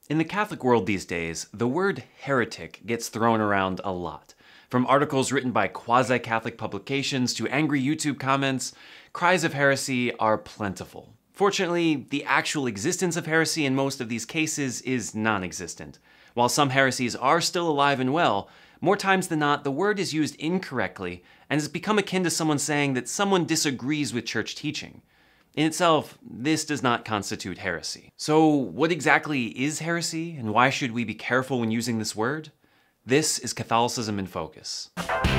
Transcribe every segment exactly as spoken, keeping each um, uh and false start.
In the Catholic world these days, the word heretic gets thrown around a lot. From articles written by quasi-Catholic publications to angry YouTube comments, cries of heresy are plentiful. Fortunately, the actual existence of heresy in most of these cases is non-existent. While some heresies are still alive and well, more times than not, the word is used incorrectly and has become akin to someone saying that someone disagrees with church teaching. In itself, this does not constitute heresy. So what exactly is heresy, and why should we be careful when using this word? This is Catholicism in Focus.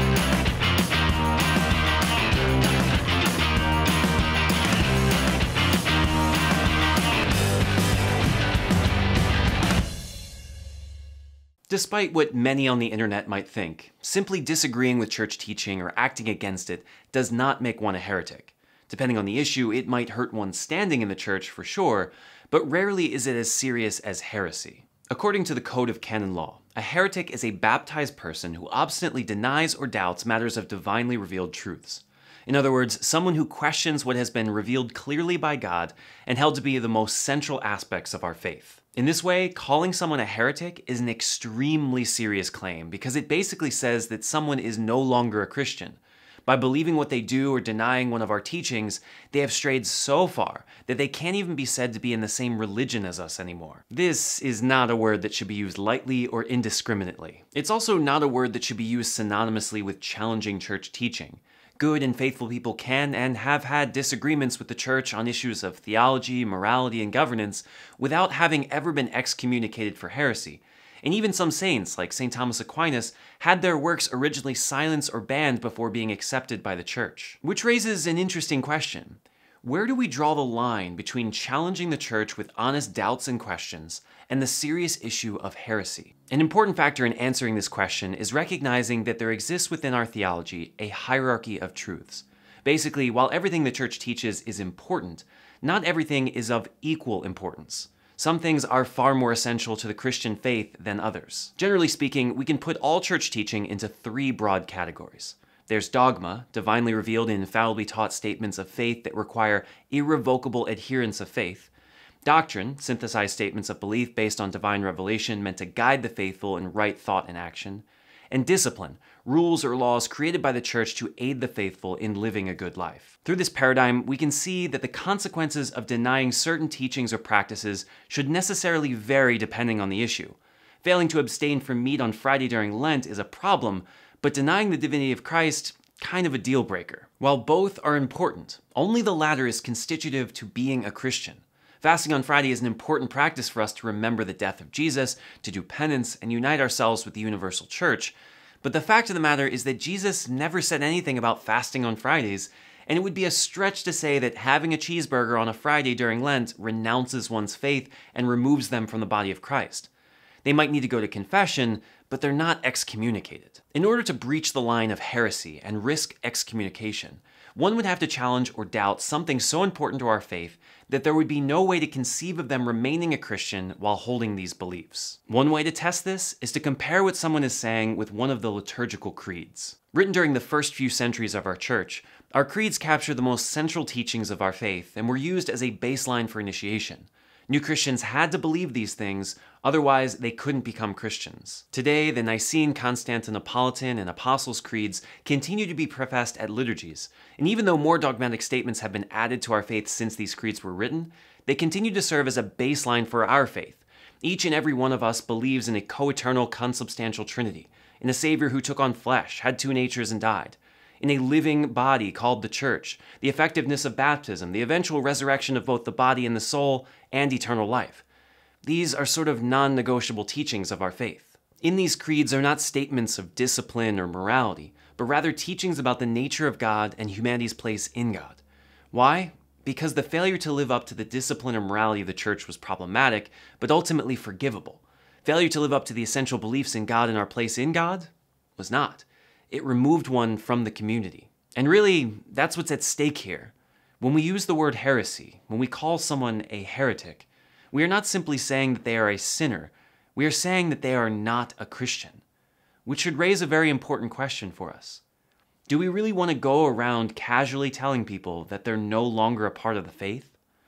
Despite what many on the internet might think, simply disagreeing with church teaching or acting against it does not make one a heretic. Depending on the issue, it might hurt one's standing in the church for sure, but rarely is it as serious as heresy. According to the Code of Canon Law, a heretic is a baptized person who obstinately denies or doubts matters of divinely revealed truths. In other words, someone who questions what has been revealed clearly by God and held to be the most central aspects of our faith. In this way, calling someone a heretic is an extremely serious claim because it basically says that someone is no longer a Christian. By believing what they do or denying one of our teachings, they have strayed so far that they can't even be said to be in the same religion as us anymore. This is not a word that should be used lightly or indiscriminately. It's also not a word that should be used synonymously with challenging church teaching. Good and faithful people can and have had disagreements with the church on issues of theology, morality, and governance without having ever been excommunicated for heresy. And even some saints, like Saint Thomas Aquinas, had their works originally silenced or banned before being accepted by the church. Which raises an interesting question. Where do we draw the line between challenging the church with honest doubts and questions and the serious issue of heresy? An important factor in answering this question is recognizing that there exists within our theology a hierarchy of truths. Basically, while everything the church teaches is important, not everything is of equal importance. Some things are far more essential to the Christian faith than others. Generally speaking, we can put all church teaching into three broad categories. There's dogma, divinely revealed and infallibly taught statements of faith that require irrevocable adherence of faith. Doctrine, synthesized statements of belief based on divine revelation meant to guide the faithful in right thought and action. And discipline, rules or laws created by the church to aid the faithful in living a good life. Through this paradigm, we can see that the consequences of denying certain teachings or practices should necessarily vary depending on the issue. Failing to abstain from meat on Friday during Lent is a problem, but denying the divinity of Christ, kind of a deal breaker. While both are important, only the latter is constitutive to being a Christian. Fasting on Friday is an important practice for us to remember the death of Jesus, to do penance, and unite ourselves with the universal church. But the fact of the matter is that Jesus never said anything about fasting on Fridays, and it would be a stretch to say that having a cheeseburger on a Friday during Lent renounces one's faith and removes them from the body of Christ. They might need to go to confession, but they're not excommunicated. In order to breach the line of heresy and risk excommunication, one would have to challenge or doubt something so important to our faith that there would be no way to conceive of them remaining a Christian while holding these beliefs. One way to test this is to compare what someone is saying with one of the liturgical creeds. Written during the first few centuries of our church, our creeds capture the most central teachings of our faith and were used as a baseline for initiation. New Christians had to believe these things, otherwise they couldn't become Christians. Today, the Nicene, Constantinopolitan, and Apostles' creeds continue to be professed at liturgies, and even though more dogmatic statements have been added to our faith since these creeds were written, they continue to serve as a baseline for our faith. Each and every one of us believes in a co-eternal, consubstantial Trinity, in a Savior who took on flesh, had two natures, and died, in a living body called the Church, the effectiveness of baptism, the eventual resurrection of both the body and the soul, and eternal life. These are sort of non-negotiable teachings of our faith. In these creeds are not statements of discipline or morality, but rather teachings about the nature of God and humanity's place in God. Why? Because the failure to live up to the discipline or morality of the church was problematic, but ultimately forgivable. Failure to live up to the essential beliefs in God and our place in God was not. It removed one from the community. And really, that's what's at stake here. When we use the word heresy, when we call someone a heretic, we are not simply saying that they are a sinner, we are saying that they are not a Christian, which should raise a very important question for us. Do we really want to go around casually telling people that they're no longer a part of the faith?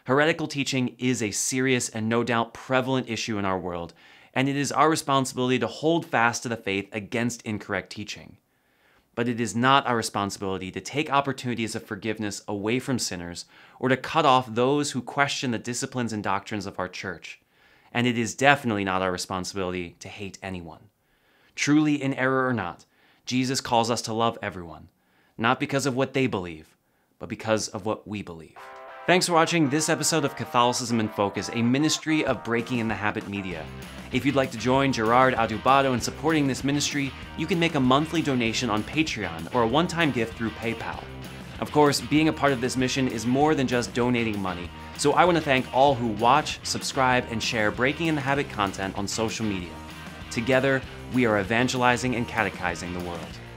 Heretical teaching is a serious and no doubt prevalent issue in our world, and it is our responsibility to hold fast to the faith against incorrect teaching. But it is not our responsibility to take opportunities of forgiveness away from sinners or to cut off those who question the disciplines and doctrines of our church. And it is definitely not our responsibility to hate anyone. Truly in error or not, Jesus calls us to love everyone, not because of what they believe, but because of what we believe. Thanks for watching this episode of Catholicism in Focus, a ministry of Breaking in the Habit Media. If you'd like to join Gerard Adubado in supporting this ministry, you can make a monthly donation on Patreon or a one-time gift through PayPal. Of course, being a part of this mission is more than just donating money, so I want to thank all who watch, subscribe, and share Breaking in the Habit content on social media. Together, we are evangelizing and catechizing the world.